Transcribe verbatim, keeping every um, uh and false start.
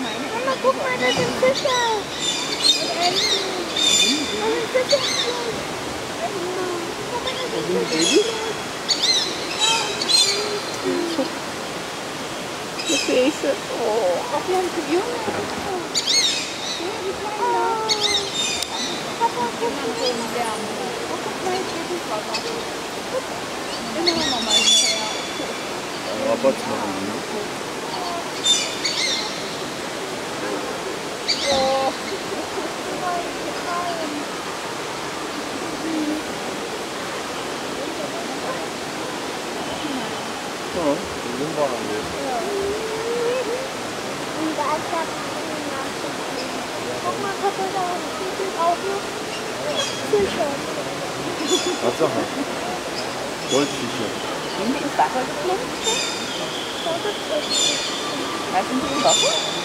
Mama, guck mal, da sind Fische. Und Enten. Da sind Fische. Mama, da sind Fische. Die Fische. Oh. Ach, wir haben zu junge. Ja, die kleinen. Papa, guck mal. Oh, guck mal, hier ist Wasser. Immer noch mal hinterher. Rabatt machen. Oh. Ja, die sind warm. Und da ist ja guck mal, Papa, da sind auch noch Fische. Tatsache. Goldfische. Sind die ins Wasser geflogen? Das ist Was sind die im Wasser?